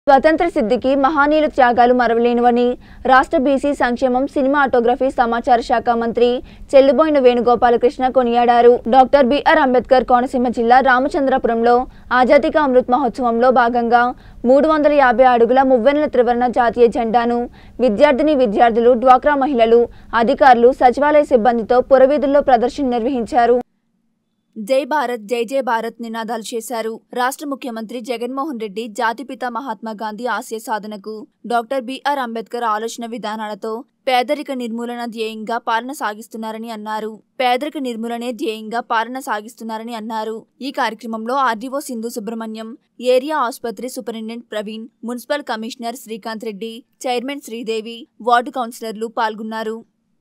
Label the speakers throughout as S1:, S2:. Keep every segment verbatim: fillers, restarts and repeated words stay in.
S1: స్వతంత్ర సిద్ధికి మహానీయుల త్యాగాలు మరవలేనివని రాష్ట్ర బీసీ సంక్షేమం సినిమాటోగ్రఫీ సమాచార శాఖ మంత్రి చెల్లుబోయిన వేణుగోపాలకృష్ణ కొనియాడారు. డాక్టర్ బిఆర్ అంబేద్కర్ కోనసీమ జిల్లా రామచంద్రపురంలో ఆజాదీ కా అమృత్ మహోత్సవంలో భాగంగా మూడు వందల యాభై అడుగుల మువ్వెన్నెల త్రివర్ణ జాతీయ జెండాను విద్యార్థిని విద్యార్థులు, డ్వాక్రా మహిళలు, అధికారులు, సచివాలయ సిబ్బందితో పురవీధుల్లో ప్రదర్శన నిర్వహించారు. జై భారత్, జై జై భారత్ నినాదాలు చేశారు. రాష్ట్ర ముఖ్యమంత్రి జగన్మోహన్ రెడ్డి జాతిపిత మహాత్మా గాంధీ ఆశయ సాధనకు, డాక్టర్ బిఆర్ అంబేద్కర్ ఆలోచన విధానాలతో పేదరిక నిర్మూలన ధ్యేయంగా పాలన సాగిస్తున్నారని అన్నారు. పేదరిక నిర్మూలనే ధ్యేయంగా పాలన సాగిస్తున్నారని అన్నారు. ఈ కార్యక్రమంలో ఆర్డీఓ సింధు సుబ్రహ్మణ్యం, ఏరియా ఆసుపత్రి superintendent Praveen, municipal commissioner Srikanth Reddy, chairman Sridevi, ward కౌన్సిలర్లు పాల్గొన్నారు.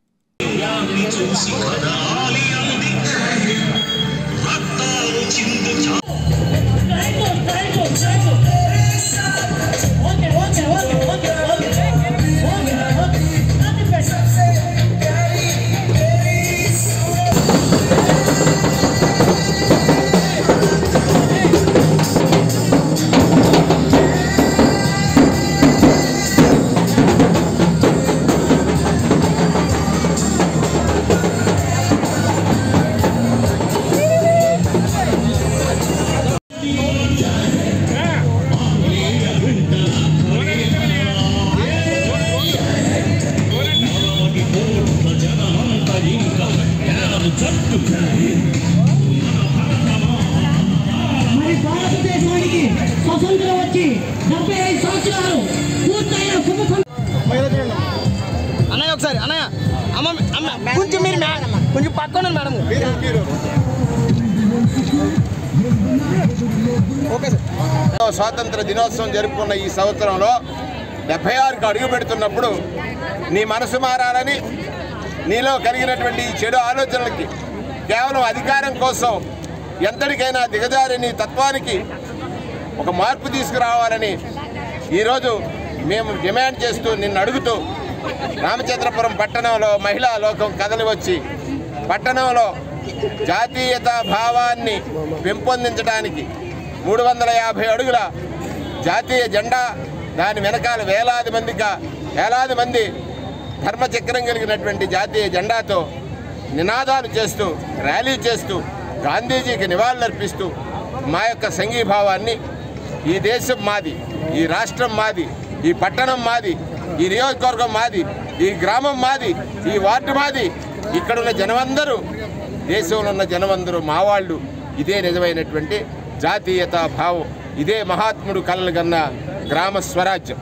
S2: మరి భారతదేశానికి స్వతంత్రం వచ్చి డెబ్బై ఐదు సంవత్సరాలు పూర్తయిన శుభ
S3: అన్నయ్య ఒకసారి అన్నయ్య అమ్మ అమ్మ కొంచెం మీరు కొంచెం పక్కన మేడం. Okay sir.
S4: స్వాతంత్ర దినోత్సవం జరుపుకున్న ఈ సంవత్సరంలో డెబ్బై ఆరుకు అడుగు పెడుతున్నప్పుడు నీ మనసు మారాలని, నీలో కలిగినటువంటి చెడు ఆలోచనలకి, కేవలం అధికారం కోసం ఎంతటికైనా దిగజారిని తత్వానికి ఒక మార్పు తీసుకురావాలని ఈరోజు మేము డిమాండ్ చేస్తూ, నిన్ను అడుగుతూ రామచంద్రపురం పట్టణంలో మహిళా లోకం కదలి వచ్చి పట్టణంలో జాతీయత భావాన్ని పెంపొందించడానికి మూడు వందల యాభై అడుగుల జాతీయ జెండా, దాని వెనకాల వేలాది మందిగా వేలాది మంది ధర్మచక్రం కలిగినటువంటి జాతీయ జెండాతో నినాదాలు చేస్తూ, ర్యాలీ చేస్తూ, గాంధీజీకి నివాళులర్పిస్తూ మా యొక్క సంఘీభావాన్ని, ఈ దేశం మాది, ఈ రాష్ట్రం మాది, ఈ పట్టణం మాది, ఈ నియోజకవర్గం మాది, ఈ గ్రామం మాది, ఈ వార్డు మాది, ఇక్కడున్న జనమందరూ, దేశంలో ఉన్న జనమందరూ మా వాళ్ళు, ఇదే నిజమైనటువంటి జాతీయతా భావం, ఇదే మహాత్ముడు కలలు కన్న గ్రామ స్వరాజ్యం.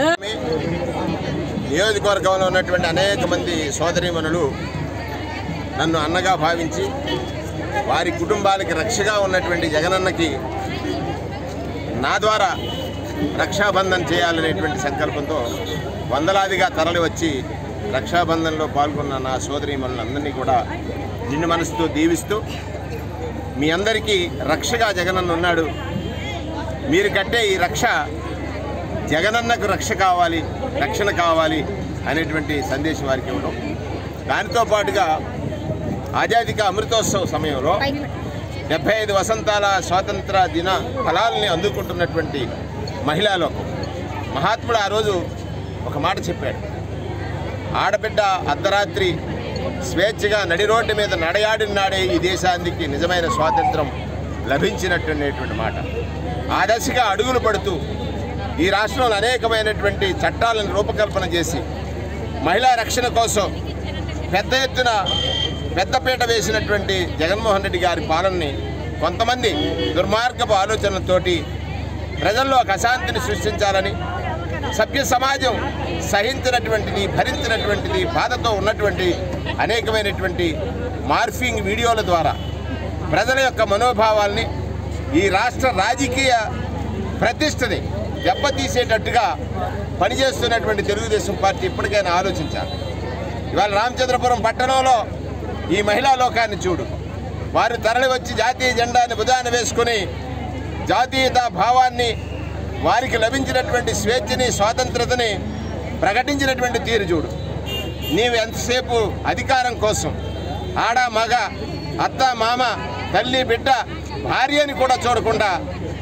S4: నియోజకవర్గంలో ఉన్నటువంటి అనేక మంది సోదరీమణులు నన్ను అన్నగా భావించి వారి కుటుంబాలకి రక్షగా ఉన్నటువంటి జగనన్నకి నా ద్వారా రక్షాబంధన్ చేయాలనేటువంటి సంకల్పంతో వందలాదిగా తరలి వచ్చి రక్షాబంధన్లో పాల్గొన్న నా సోదరీమణులందరినీ కూడా నిన్ను మనసుతో దీవిస్తూ, మీ అందరికీ రక్షగా జగనన్న ఉన్నాడు, మీరు కట్టే ఈ రక్ష జగనన్నకు రక్ష కావాలి, రక్షణ కావాలి అనేటువంటి సందేశం వారికి ఇవ్వడం. దానితో పాటుగా ఆజాదీ కా అమృతోత్సవ సమయంలో డెబ్బై ఐదు వసంతాల స్వాతంత్ర దిన ఫలాలని అందుకుంటున్నటువంటి మహిళా లోకం, మహాత్ముడు ఆ రోజు ఒక మాట చెప్పాడు. ఆడబిడ్డ అర్ధరాత్రి స్వేచ్ఛగా నడి రోడ్డు మీద నడయాడిన నాడే ఈ దేశానికి నిజమైన స్వాతంత్రం లభించినటువంటి మాట. ఆ దశగా అడుగులు పడుతూ ఈ రాష్ట్రంలో అనేకమైనటువంటి చట్టాలను రూపకల్పన చేసి మహిళా రక్షణ కోసం పెద్ద ఎత్తున పెద్దపీట వేసినటువంటి జగన్మోహన్ రెడ్డి గారి పాలనని కొంతమంది దుర్మార్గపు ఆలోచనలతోటి ప్రజల్లో ఒక అశాంతిని సృష్టించాలని, సభ్య సమాజం సహించినటువంటిది, భరించినటువంటిది, బాధతో ఉన్నటువంటి అనేకమైనటువంటి మార్ఫింగ్ వీడియోల ద్వారా ప్రజల యొక్క మనోభావాల్ని, ఈ రాష్ట్ర రాజకీయ ప్రతిష్టని దెబ్బతీసేటట్టుగా పనిచేస్తున్నటువంటి తెలుగుదేశం పార్టీ ఇప్పటికైనా ఆలోచించాలి. ఇవాళ రామచంద్రపురం పట్టణంలో ఈ మహిళా లోకాన్ని చూడు, వారు తరలి వచ్చి జాతీయ జెండాని భుజాన వేసుకుని జాతీయతా భావాన్ని, వారికి లభించినటువంటి స్వేచ్ఛని, స్వాతంత్రతని ప్రకటించినటువంటి తీరు చూడు. నీవు ఎంతసేపు అధికారం కోసం ఆడ, మగ, అత్త, మామ, తల్లి, బిడ్డ, భార్యని కూడా చూడకుండా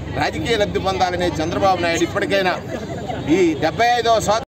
S4: రాజకీయ లబ్ధి పొందాలనే చంద్రబాబు నాయుడు ఇప్పటికైనా ఈ డెబ్బై ఐదవ